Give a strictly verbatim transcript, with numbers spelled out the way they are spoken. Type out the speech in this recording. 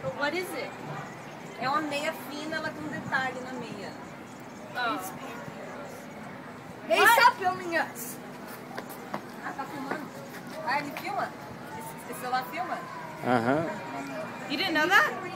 What is it? É uma meia fina, ela tem um detalhe na meia. Oh. They stop filming us. Ah, tá filmando? Ah, ele filma? Esse, esse celular filma? Aham. You didn't know that?